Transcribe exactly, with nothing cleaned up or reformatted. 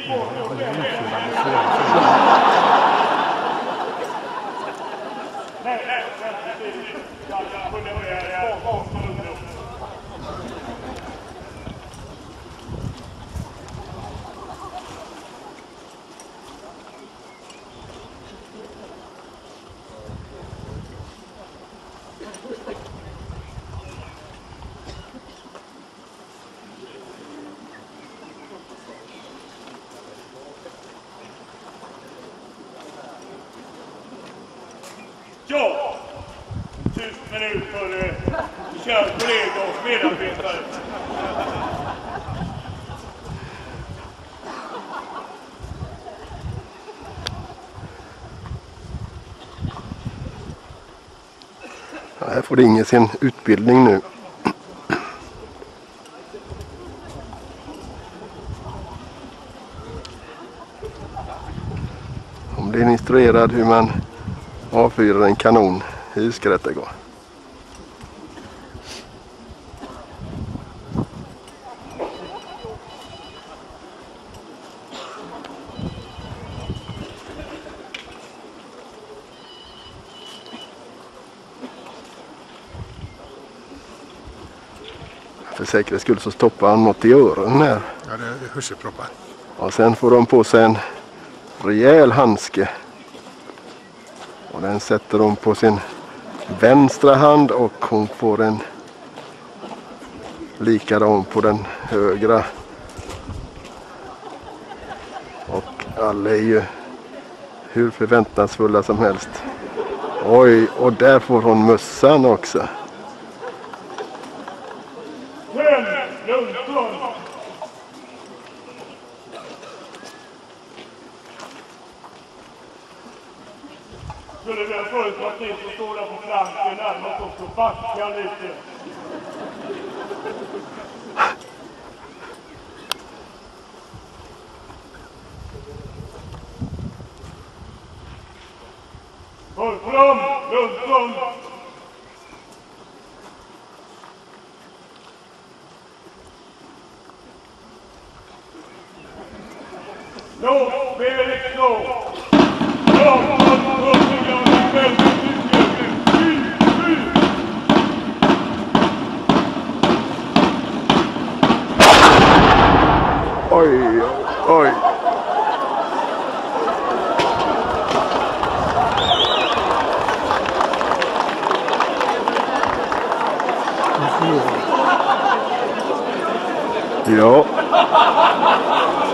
Ja, tyst minut för eh, kära kollegor och medarbetare. Ja, här får Inge sin utbildning nu. Hon blir instruerad hur man avfyrar en kanon. Hur ska detta gå? För säkerhets skull så stoppar han något i öronen här. Ja, det är hörselproppar. Och sen får de på sig en rejäl handske. Och den sätter de på sin vänstra hand och hon får en likadan på den högra. Och alla är ju hur förväntansfulla som helst. Oj, och där får hon mössan också. Skulle vi ha föreslå att ni som står där på flanken närmast också backa lite. Håll fram, Lundström! Nå, Felix, nå! Ja, Lundström, jag är väldigt mycket. Fy, fy! Oj, oj. Ja.